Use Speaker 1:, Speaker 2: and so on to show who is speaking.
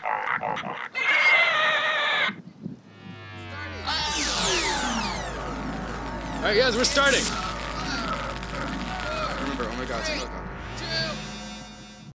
Speaker 1: Alright guys, we're starting.
Speaker 2: Remember, oh my god, it's a hookup.
Speaker 3: 2